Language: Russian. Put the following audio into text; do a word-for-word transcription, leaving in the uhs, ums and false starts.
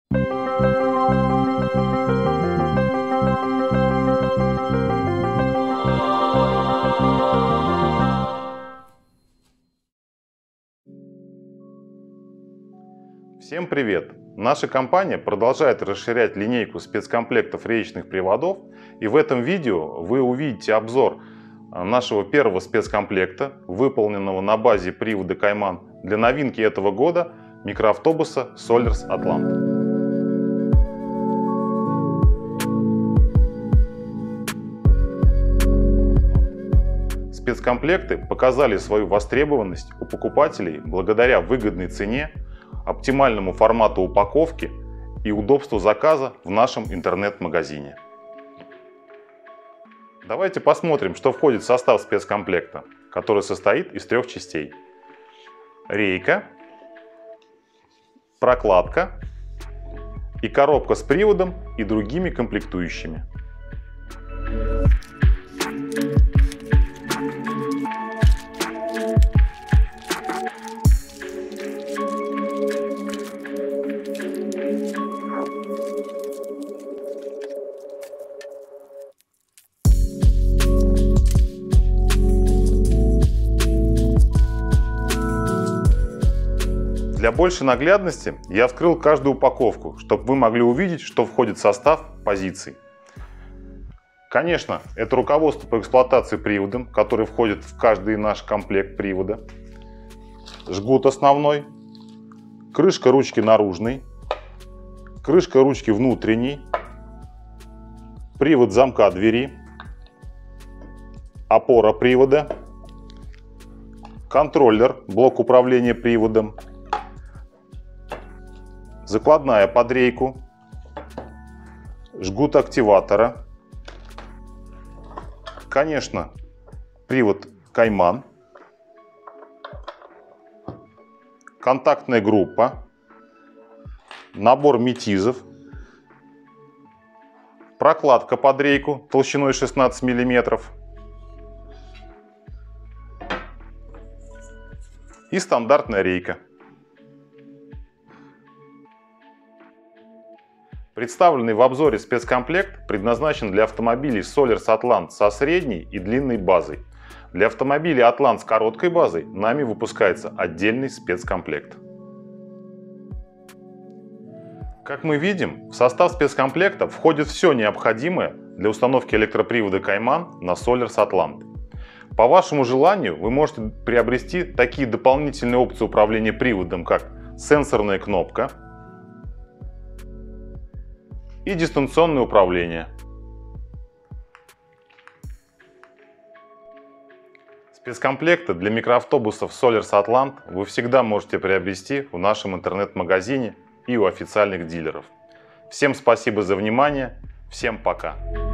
Всем привет! Наша компания продолжает расширять линейку спецкомплектов реечных приводов, и в этом видео вы увидите обзор нашего первого спецкомплекта, выполненного на базе привода Кайман для новинки этого года микроавтобуса Solers Atlant. Спецкомплекты показали свою востребованность у покупателей благодаря выгодной цене, оптимальному формату упаковки и удобству заказа в нашем интернет-магазине. Давайте посмотрим, что входит в состав спецкомплекта, который состоит из трех частей: рейка, прокладка и коробка с приводом и другими комплектующими. Для большей наглядности я вскрыл каждую упаковку, чтобы вы могли увидеть, что входит в состав позиций. Конечно, это руководство по эксплуатации приводом, который входит в каждый наш комплект привода, жгут основной, крышка ручки наружной, крышка ручки внутренней, привод замка двери, опора привода, контроллер, блок управления приводом, закладная под рейку, жгут активатора, конечно, привод Кайман, контактная группа, набор метизов, прокладка под рейку толщиной шестнадцать миллиметров и стандартная рейка. Представленный в обзоре спецкомплект предназначен для автомобилей Solers Atlant со средней и длинной базой. Для автомобилей Atlant с короткой базой нами выпускается отдельный спецкомплект. Как мы видим, в состав спецкомплекта входит все необходимое для установки электропривода Кайман на Solers Atlant. По вашему желанию вы можете приобрести такие дополнительные опции управления приводом, как сенсорная кнопка и дистанционное управление. Спецкомплекты для микроавтобусов Solers Atlant вы всегда можете приобрести в нашем интернет-магазине и у официальных дилеров. Всем спасибо за внимание, всем пока!